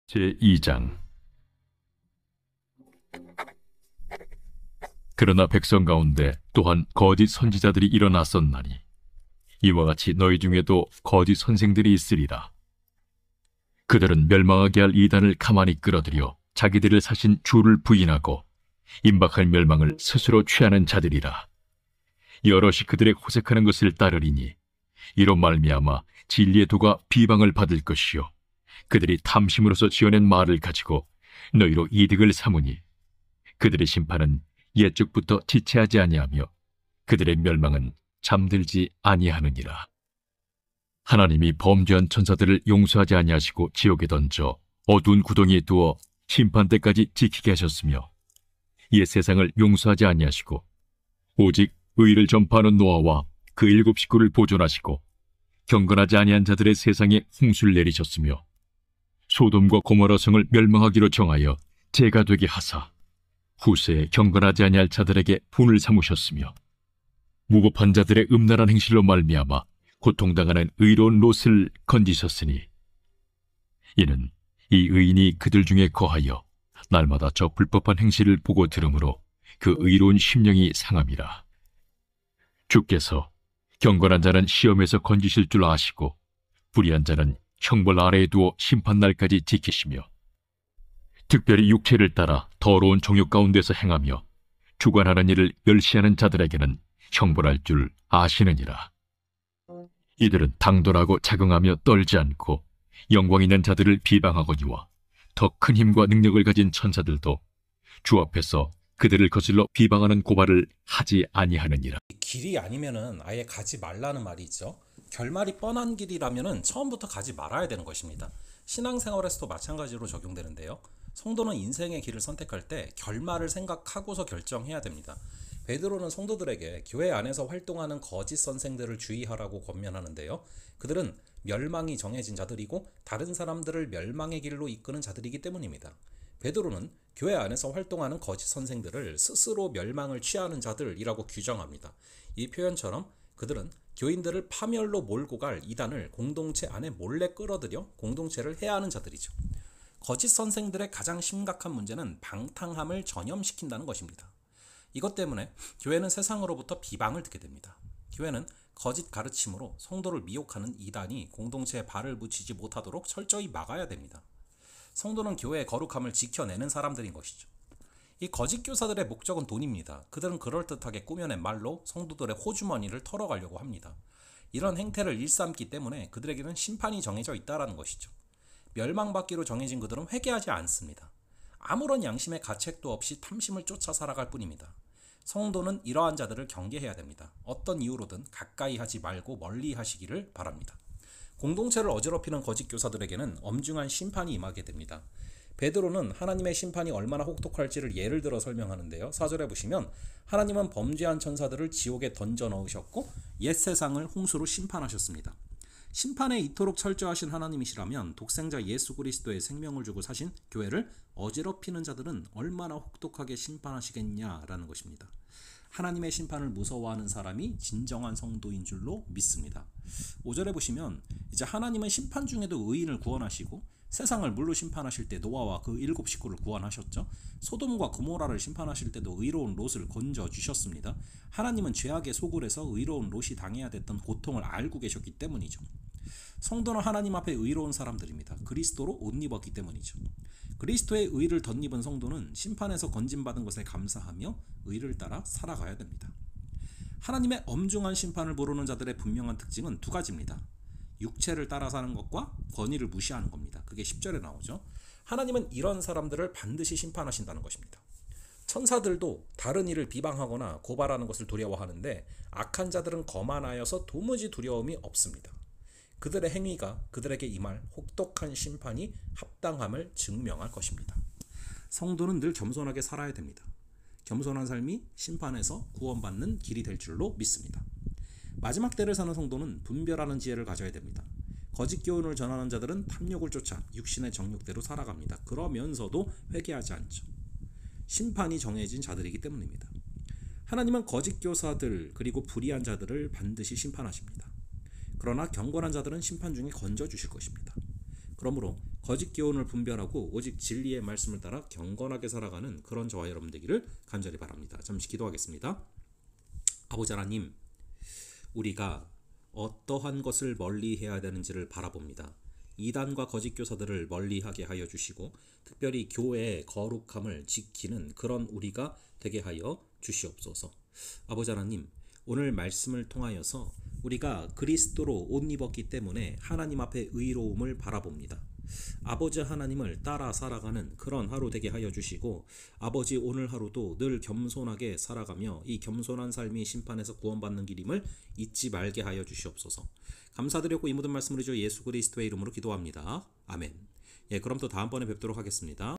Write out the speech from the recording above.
제2장. 그러나 백성 가운데 또한 거짓 선지자들이 일어났었나니 이와 같이 너희 중에도 거짓 선생들이 있으리라. 그들은 멸망하게 할 이단을 가만히 끌어들여 자기들을 사신 주를 부인하고 임박할 멸망을 스스로 취하는 자들이라. 여럿이 그들의 호색하는 것을 따르리니 이로 말미암아 진리의 도가 비방을 받을 것이요 그들이 탐심으로서 지어낸 말을 가지고 너희로 이득을 삼으니 그들의 심판은 옛적부터 지체하지 아니하며 그들의 멸망은 잠들지 아니하느니라. 하나님이 범죄한 천사들을 용서하지 아니하시고 지옥에 던져 어두운 구덩이에 두어 심판 때까지 지키게 하셨으며 옛 세상을 용서하지 아니하시고 오직 의를 전파하는 노아와 그 7 식구를 보존하시고 경건하지 아니한 자들의 세상에 홍수를 내리셨으며 소돔과 고모라 성을 멸망하기로 정하여 재가 되게 하사 후세에 경건하지 아니할 자들에게 분을 삼으셨으며 무법한 자들의 음란한 행실로 말미암아 고통당하는 의로운 롯을 건지셨으니 이는 이 의인이 그들 중에 거하여 날마다 저 불법한 행실을 보고 들으므로 그 의로운 심령이 상함이라. 주께서 경건한 자는 시험에서 건지실 줄 아시고 불의한 자는 형벌 아래에 두어 심판날까지 지키시며 특별히 육체를 따라 더러운 정욕 가운데서 행하며 주관하는 일을 멸시하는 자들에게는 형벌할 줄 아시느니라. 이들은 당돌하고 자긍하며 떨지 않고 영광 있는 자들을 비방하거니와 더 큰 힘과 능력을 가진 천사들도 주 앞에서 그들을 거슬러 비방하는 고발을 하지 아니하느니라. 길이 아니면은 아예 가지 말라는 말이 있죠. 결말이 뻔한 길이라면은 처음부터 가지 말아야 되는 것입니다. 신앙생활에서도 마찬가지로 적용되는데요. 성도는 인생의 길을 선택할 때 결말을 생각하고서 결정해야 됩니다. 베드로는 성도들에게 교회 안에서 활동하는 거짓 선생들을 주의하라고 권면하는데요. 그들은 멸망이 정해진 자들이고 다른 사람들을 멸망의 길로 이끄는 자들이기 때문입니다. 베드로는 교회 안에서 활동하는 거짓 선생들을 스스로 멸망을 취하는 자들이라고 규정합니다. 이 표현처럼 그들은 교인들을 파멸로 몰고 갈 이단을 공동체 안에 몰래 끌어들여 공동체를 해하는 자들이죠. 거짓 선생들의 가장 심각한 문제는 방탕함을 전염시킨다는 것입니다. 이것 때문에 교회는 세상으로부터 비방을 듣게 됩니다. 교회는 거짓 가르침으로 성도를 미혹하는 이단이 공동체에 발을 붙이지 못하도록 철저히 막아야 됩니다. 성도는 교회의 거룩함을 지켜내는 사람들인 것이죠. 이 거짓 교사들의 목적은 돈입니다. 그들은 그럴듯하게 꾸며낸 말로 성도들의 호주머니를 털어가려고 합니다. 이런 행태를 일삼기 때문에 그들에게는 심판이 정해져 있다는 것이죠. 멸망받기로 정해진 그들은 회개하지 않습니다. 아무런 양심의 가책도 없이 탐심을 쫓아 살아갈 뿐입니다. 성도는 이러한 자들을 경계해야 됩니다. 어떤 이유로든 가까이 하지 말고 멀리 하시기를 바랍니다. 공동체를 어지럽히는 거짓 교사들에게는 엄중한 심판이 임하게 됩니다. 베드로는 하나님의 심판이 얼마나 혹독할지를 예를 들어 설명하는데요. 4절에 보시면 하나님은 범죄한 천사들을 지옥에 던져 넣으셨고 옛 세상을 홍수로 심판하셨습니다. 심판에 이토록 철저하신 하나님이시라면 독생자 예수 그리스도의 생명을 주고 사신 교회를 어지럽히는 자들은 얼마나 혹독하게 심판하시겠냐라는 것입니다. 하나님의 심판을 무서워하는 사람이 진정한 성도인 줄로 믿습니다. 5절에 보시면 이제 하나님은 심판 중에도 의인을 구원하시고 세상을 물로 심판하실 때 노아와 그 7 식구를 구원하셨죠. 소돔과 고모라를 심판하실 때도 의로운 롯을 건져주셨습니다. 하나님은 죄악의 소굴에서 의로운 롯이 당해야 됐던 고통을 알고 계셨기 때문이죠. 성도는 하나님 앞에 의로운 사람들입니다. 그리스도로 옷 입었기 때문이죠. 그리스도의 의를 덧입은 성도는 심판에서 건진받은 것에 감사하며 의를 따라 살아가야 됩니다. 하나님의 엄중한 심판을 모르는 자들의 분명한 특징은 2가지입니다. 육체를 따라 사는 것과 권위를 무시하는 겁니다. 그게 10절에 나오죠. 하나님은 이런 사람들을 반드시 심판하신다는 것입니다. 천사들도 다른 일을 비방하거나 고발하는 것을 두려워하는데 악한 자들은 거만하여서 도무지 두려움이 없습니다. 그들의 행위가 그들에게 임할 혹독한 심판이 합당함을 증명할 것입니다. 성도는 늘 겸손하게 살아야 됩니다. 겸손한 삶이 심판에서 구원받는 길이 될 줄로 믿습니다. 마지막 때를 사는 성도는 분별하는 지혜를 가져야 됩니다. 거짓 교훈을 전하는 자들은 탐욕을 쫓아 육신의 정욕대로 살아갑니다. 그러면서도 회개하지 않죠. 심판이 정해진 자들이기 때문입니다. 하나님은 거짓 교사들 그리고 불의한 자들을 반드시 심판하십니다. 그러나 경건한 자들은 심판 중에 건져주실 것입니다. 그러므로 거짓 교훈을 분별하고 오직 진리의 말씀을 따라 경건하게 살아가는 그런 저와 여러분 되기를 간절히 바랍니다. 잠시 기도하겠습니다. 아버지 하나님, 우리가 어떠한 것을 멀리해야 되는지를 바라봅니다. 이단과 거짓 교사들을 멀리하게 하여 주시고 특별히 교회의 거룩함을 지키는 그런 우리가 되게 하여 주시옵소서. 아버지 하나님, 오늘 말씀을 통하여서 우리가 그리스도로 옷 입었기 때문에 하나님 앞에 의로움을 바라봅니다. 아버지 하나님을 따라 살아가는 그런 하루 되게 하여 주시고 아버지 오늘 하루도 늘 겸손하게 살아가며 이 겸손한 삶이 심판에서 구원받는 길임을 잊지 말게 하여 주시옵소서. 감사드렸고 이 모든 말씀을 주 예수 그리스도의 이름으로 기도합니다. 아멘. 그럼 또 다음번에 뵙도록 하겠습니다.